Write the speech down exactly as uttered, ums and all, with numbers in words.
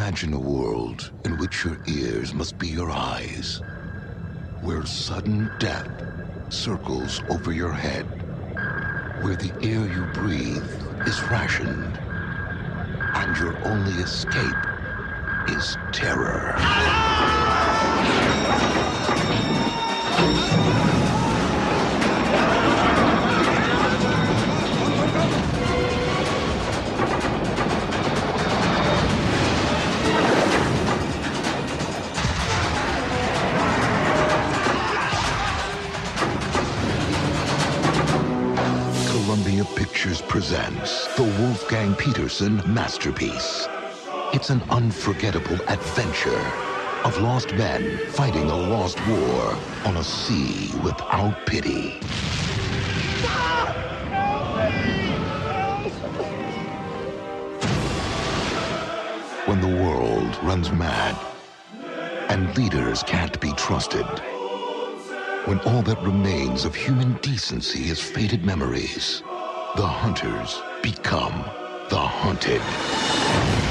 Imagine a world in which your ears must be your eyes, where sudden death circles over your head, where the air you breathe is rationed, and your only escape is terror. Columbia Pictures presents the Wolfgang Peterson masterpiece. It's an unforgettable adventure of lost men fighting a lost war on a sea without pity. When the world runs mad and leaders can't be trusted, when all that remains of human decency is faded memories, the hunters become the hunted.